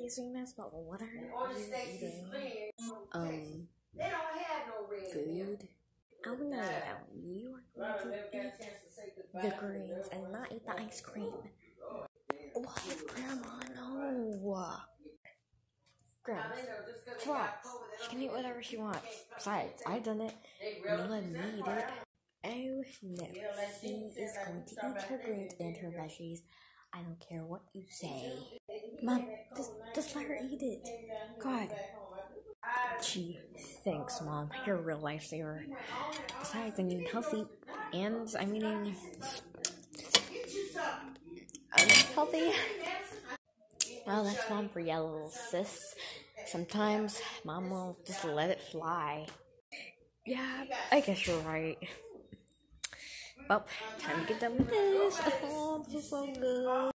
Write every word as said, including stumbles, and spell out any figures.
Excuse me, miss, but what are you eating? Um, food? Oh no, you are going to eat the greens and not eat the ice cream. What, Grandma? No. Grandma, relax. She can eat whatever she wants. Besides, I've done it, and you let me eat it. Oh no, she is going to eat her greens and her veggies. I don't care what you say. Mom, just, just let her eat it. God. Gee, thanks, Mom. You're a real lifesaver. Besides, I'm eating healthy, and I'm eating I'm healthy. Well, that's Mom for you, little sis. Sometimes Mom will just let it fly. Yeah, I guess you're right. Well, time to get done with this. Oh, this is so good.